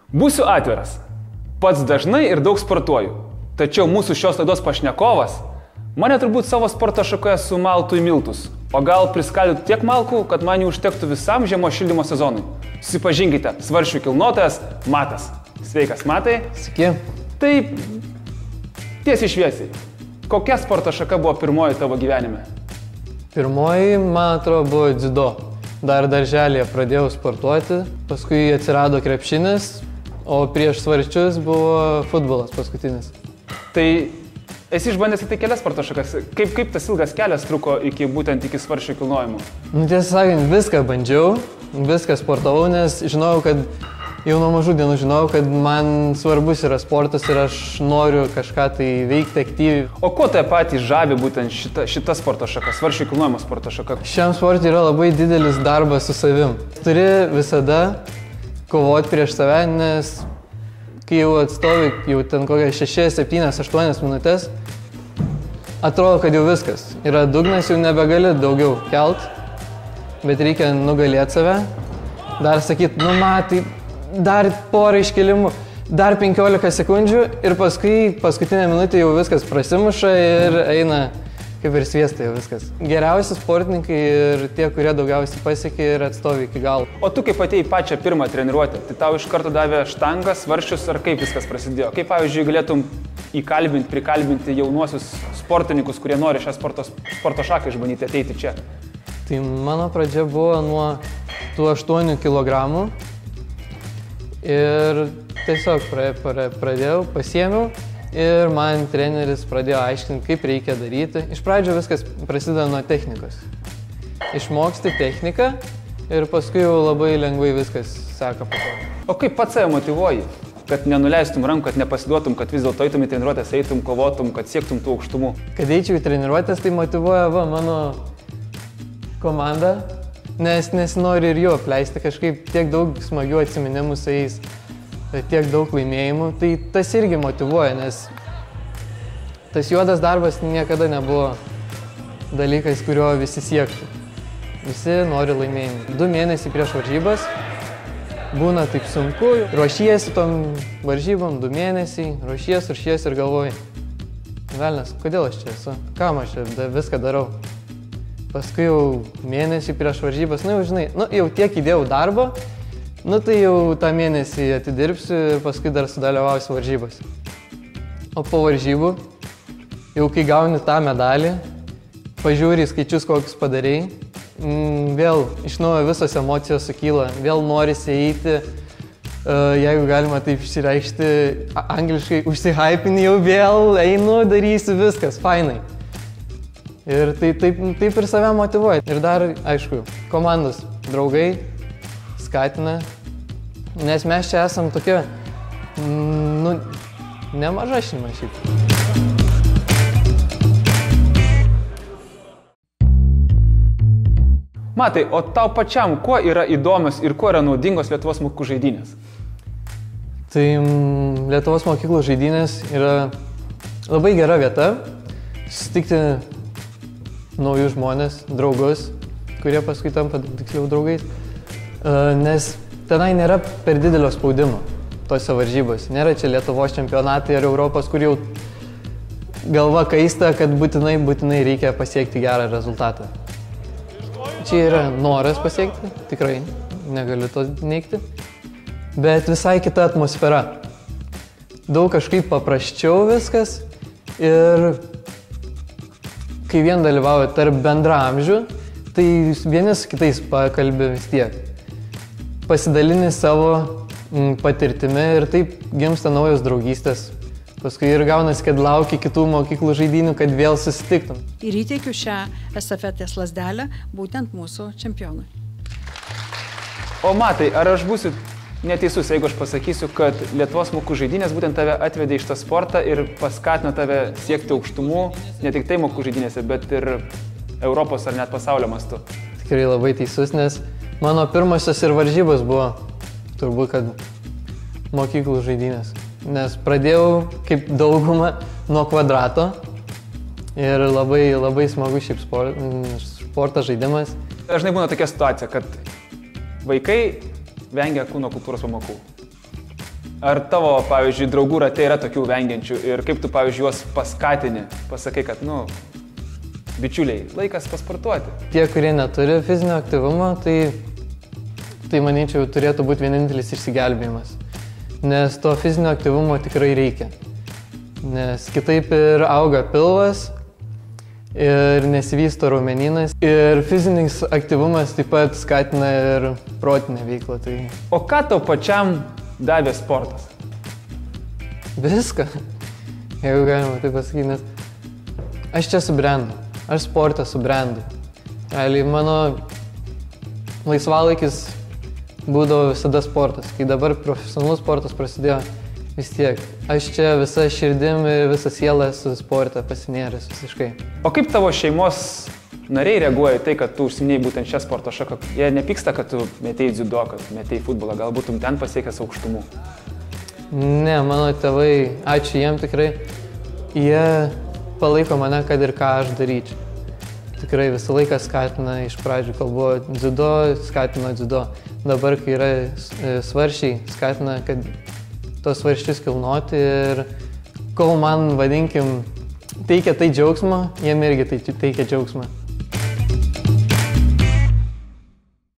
Būsiu atviras. Pats dažnai ir daug sportuoju. Tačiau mūsų šios laidos pašnekovas mane turbūt savo sporto šakoje sumaltų į miltus. O gal priskaldytų tiek malkų, kad man jų užtektų visam žiemos šildymo sezonui. Susipažinkite, svarsčių kilnotojas Matas. Sveikas, Matai. Sveiki. Tai tiesiai šviesiai. Kokia sporto šaka buvo pirmoji tavo gyvenime? Pirmoji, man atrodo, buvo dziudo. Dar darželėje pradėjau sportuoti, paskui atsirado krepšinis, o prieš svarsčius buvo futbolas paskutinis. Tai esi išbandęs tai kelias sporto šakas. Kaip tas ilgas kelias truko iki svarsčių kilnojimo? Tiesą sakant, viską bandžiau, viską sportavau, nes žinojau, kad jau nuo mažų dienų žinojau, kad man svarbus yra sportas ir aš noriu kažką tai veikti aktyviai. O ko tai patys žavi būtent šita sporto šaka, svarsčių kilnojimo sporto šaka? Šiam sportui yra labai didelis darbas su savim. Turi visada kovoti prieš save, nes kai jau atstovi jau ten kokią 6, 7, 8 minutės, atrodo, kad jau viskas. Yra dugnas, jau nebegali daugiau kelt, bet reikia nugalėti save. Dar sakyti, matai, dar porą iškelimų, dar 15 sekundžių ir paskui paskutinę minutę jau viskas prasimuša ir eina kaip ir sviestai jau viskas. Geriausi sportininkai ir tie, kurie daugiausiai pasiekė ir atstovi iki galo. O tu kaip atėjai pačią pirmą treniruotę, tai tau iš karto davė štangas, svarsčius ar kaip viskas prasidėjo? Kaip pavyzdžiui galėtum prikalbinti jaunuosius sportininkus, kurie nori šią sporto šaką išbandyti, ateiti čia? Tai mano pradžia buvo nuo tų 8 kg ir tiesiog pradėjau, pasiėmiau. Ir man treneris pradėjo aiškinti, kaip reikia daryti. Iš pradžio viskas prasideda nuo technikos. Išmoksti techniką ir paskui jau labai lengvai viskas seka po to. O kaip pats save motyvuoji? Kad nenuleistum rankų, kad nepasiduotum, kad vis dėlto eitum į treniruotės, eitum, kovotum, kad siektum tų aukštumų? Kad eičiau į treniruotės, tai motyvuoja mano komanda, nes nesinori ir jų apleisti. Kažkaip tiek daug smagių atsiminimų su jais. Tiek daug laimėjimų, tai tas irgi motyvuoja, nes tas juodas darbas niekada nebuvo dalykas, kurio visi siektų. Visi nori laimėjimų. 2 mėnesiai prieš varžybas būna taip sunku, ruošiesi tom varžybom 2 mėnesiai, ruošiesi ir galvoji, velnias, kodėl aš čia esu, kam aš čia viską darau. Paskui jau mėnesį prieš varžybas, jau tiek įdėjau darbo, tai jau tą mėnesį atidirbsiu ir paskui dar sudalyvausiu varžybos. O po varžybų, jau kai gauni tą medalį, pažiūri skaičius, kokius padarei, vėl iš naujo visos emocijos sukyla, vėl norisi eiti, jeigu galima taip išsireikšti, angliškai užsihypini, jau vėl einu, darysiu viskas, fainai. Ir taip ir save motyvuoja. Ir dar, aišku, komandos draugai skatina, nes mes čia esam tokia, nemaža šeima šiaip. Matai, o tau pačiam, kuo yra įdomios ir kuo yra naudingos Lietuvos mokyklų žaidynės? Tai Lietuvos mokyklų žaidynės yra labai gera vieta susitikti naujus žmonės, draugus, kurie paskui tampa tiksliau draugais. Nes tenai nėra per didelio spaudimo tose varžybose. Nėra čia Lietuvos čempionatai ar Europos, kur jau galva kaista, kad būtinai reikia pasiekti gerą rezultatą. Čia yra noras pasiekti, tikrai negaliu to neigti, bet visai kita atmosfera. Daug kažkaip paprasčiau viskas ir kai vien dalyvauja tarp bendraamžių, tai vieni su kitais pakalbė vis tiek. Pasidalini savo patirtimi ir taip gimsta naujos draugystės. Paskui ir gaunasi, kad lauki kitų mokyklų žaidynių, kad vėl susitiktum. Ir įteikiu šią estafetės lazdelę būtent mūsų čempionui. O Matai, ar aš būsiu neteisus, jeigu aš pasakysiu, kad Lietuvos mokyklų žaidynės būtent tave atvedė į šitą sportą ir paskatino tave siekti aukštumų, ne tik tai mokyklų žaidynėse, bet ir Europos ar net pasaulio mastu? Tikrai labai teisus, nes mano pirmosios ir varžybos buvo turbūt, kad mokyklų žaidynės. Nes pradėjau kaip dauguma nuo kvadrato ir labai smagu šiaip sportas žaidimas. Dažnai būna tokia situacija, kad vaikai vengia kūno kultūros pamokų. Ar tavo, pavyzdžiui, draugų rate yra tokių vengiančių ir kaip tu, pavyzdžiui, juos paskatini, pasakai, kad, bičiuliai, laikas pasportuoti? Tie, kurie neturi fizinio aktyvumo, tai manyčiau, turėtų būti vienintelis išsigelbėjimas. Nes to fizinio aktyvumo tikrai reikia. Nes kitaip ir auga pilvas, ir nesivysto raumenynas, ir fizinis aktyvumas taip pat skatina ir protinę veiklą. Tai... O ką tau pačiam davė sportas? Viską, jeigu galima taip pasakyti, nes aš čia subrendau, aš sportą subrendau. Realiai mano laisvalaikis būdavo visada sportas, kai dabar profesionalus sportas prasidėjo. Vis tiek, aš čia visa širdim ir visa siela su sportą pasinėręs visiškai. O kaip tavo šeimos nariai reaguoja į tai, kad tu užsiminėjai būtent šią sporto šaką? Jie nepyksta, kad tu metėjai dziudo, kad metėjai futbolą, galbūt tu ten pasiekęs aukštumų? Ne, mano tėvai, ačiū jiem tikrai, jie palaiko mane, kad ir ką aš daryčiau. Tikrai visą laiką skatina, iš pradžių kalbu dziudo, skatina dziudo. Dabar, kai yra svaršiai, skatina, kad tos svarščius kilnoti ir kol man, vadinkim, teikia tai džiaugsmą, jiem irgi tai teikia džiaugsmą.